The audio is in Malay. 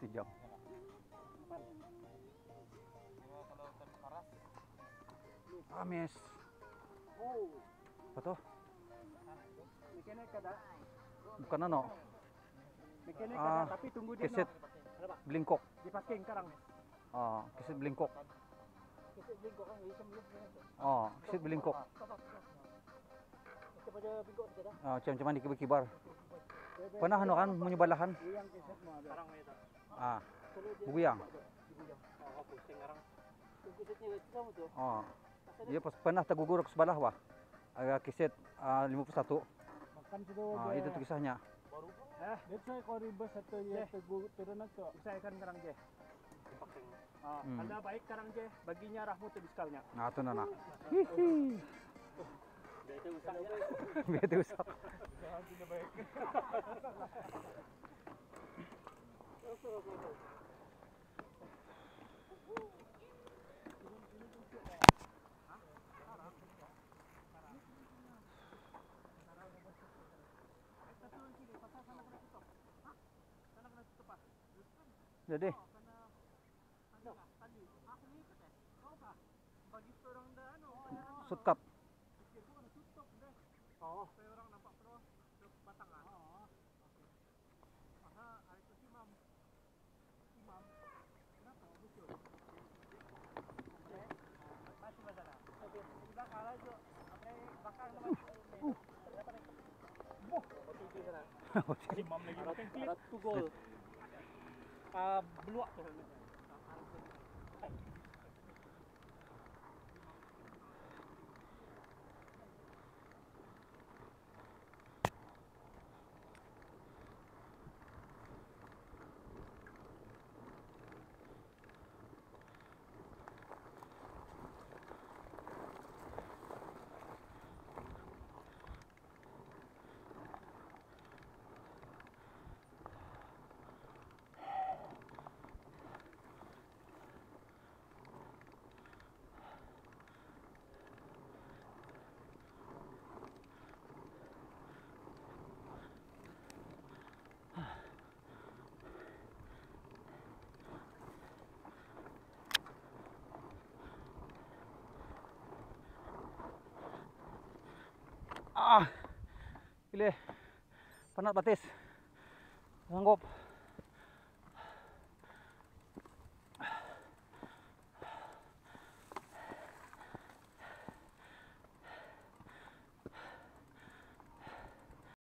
sejam. Amis. Apa tuh? Bukan ano? Mekanik ada, tapi tunggu dia Keset belingkok. dipakai karang. Keset belingkok. Keset bingkok kan bisa belum. Keset belingkok. Kita pada bingkok kita dah. Macam-macam ni kibar-kibar. Pernah ano kan menyebalahan? Buyang keset mo ada. Karang ito. Buyang. Pusing karang. Tunggu kesetnya kamu tu. Dia pernah terguguruk sebelah wah. Agak keset 51. Makan sudah. Itu tuh kisahnya. Let's say kau ribet satu ya turun aku. Usahakan karang je. Anda baik karang je, baginya rahmu tu biskalnya. Nah, itu nana. Hihi. Bete usak ya. Bete usak. Tidak baik. Jadi. Shortcut. Orang nampak terus batang ah. Masa hari itu Imam. Kenapa muncul? Masih masalah. Sudah kalah itu. Apa bakar nama. Imam lagi makan klip. Tu gol. Beluak tu. Pilih. Penat batis. Sanggup.